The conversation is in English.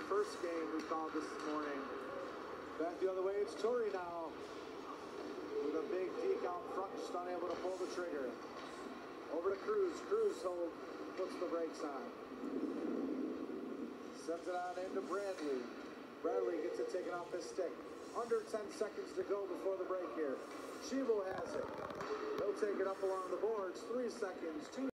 first game we called this morning. Back the other way, it's Torrey now. With a big deke out front, just unable to pull the trigger. Over to Cruz. Cruz puts the brakes on. Sends it on into Bradley. Bradley gets it taken off his stick. Under 10 seconds to go before the break here. Schiebel has it. He'll take it up along the boards. 3 seconds. 2